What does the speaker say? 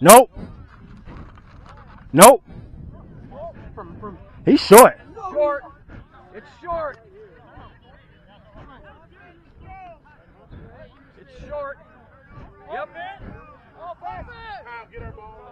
Nope. Nope. He's short. Short. It's short. It's short. Yep. Oh, get our ball.